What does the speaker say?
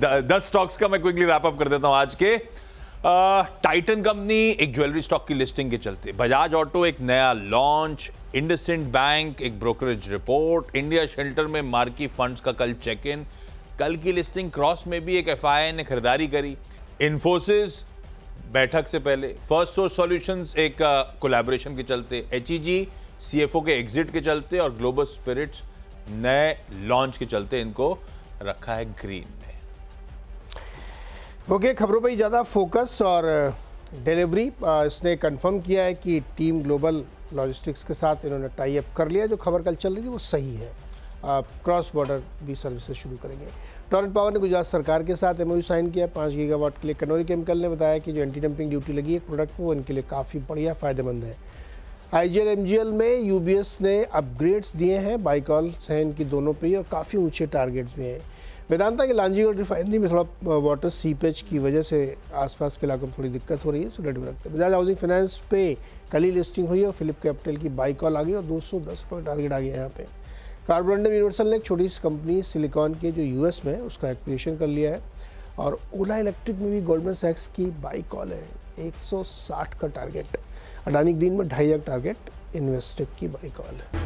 10 stocks का मैं quickly wrap up कर देता हूं आज के। टाइटन कंपनी एक ज्वेलरी स्टॉक की लिस्टिंग के चलते, बजाज ऑटो एक नया लॉन्च, इंडसइंड बैंक एक ब्रोकरेज रिपोर्ट, इंडिया शेल्टर में मार्की फंड्स का कल चेक इन, कल की लिस्टिंग क्रॉस में भी एक एफआईआई ने खरीदारी करी, इन्फोसिस बैठक से पहले, फर्स्ट सोर्स सॉल्यूशंस एक कोलैबोरेशन के चलते, एचईजी सीएफओ के एग्जिट के चलते और ग्लोबल स्पिरिट्स नए लॉन्च के चलते इनको रखा है ग्रीन में। ओके, खबरों पर ही ज़्यादा फोकस और डिलीवरी इसने कंफर्म किया है कि टीम ग्लोबल लॉजिस्टिक्स के साथ इन्होंने टाई अप कर लिया। जो खबर कल चल रही थी वो सही है, क्रॉस बॉर्डर भी सर्विसेज शुरू करेंगे। टोरेंट पावर ने गुजरात सरकार के साथ एमओयू साइन किया 5 गीगावाट के लिए। कनौरी केमिकल ने बताया कि जो एंटी डंपिंग ड्यूटी लगी है प्रोडक्ट को, वो इनके लिए काफ़ी बढ़िया फ़ायदेमंद है। आईजीएल एमजीएल में यूबीएस ने अपग्रेड्स दिए हैं, बाइकॉल सहन की दोनों पे ही, और काफ़ी ऊंचे टारगेट्स भी हैं। वेदांता की लांजीगढ़ रिफाइनरी में थोड़ा वाटर सीपेज की वजह से आसपास के इलाकों में थोड़ी दिक्कत हो रही है, सो रेडी में रखते हैं। बजाज हाउसिंग फाइनेंस पे कल ही लिस्टिंग हुई और फिलिप कैपिटल की बाई कॉल आ गई और 210 रुपये टारगेट आ गया यहाँ पे। कार्बोरंडम यूनिवर्सल ने एक छोटी सी कंपनी सिलिकॉन के जो यूएस में, उसका एक्विजिशन कर लिया है। और ओला इलेक्ट्रिक में भी गोल्डमैन सैक्स की बाई कॉल है, 160 का टारगेट। अडानी ग्रीन में 2.5 टारगेट, इन्वेस्टेक की बाई कॉल है।